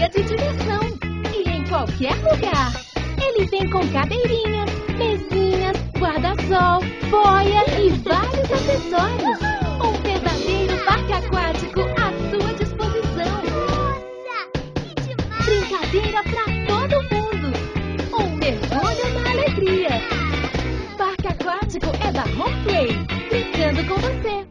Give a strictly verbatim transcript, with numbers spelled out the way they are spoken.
área de diversão e em qualquer lugar. Ele vem com cadeirinhas, mesinhas, guarda-sol, boia e vários acessórios. Um verdadeiro parque aquático à sua disposição. Nossa, que demais! Brincadeira pra todo mundo. Um mergulho na alegria. Parque aquático é da Home Play, brincando com você.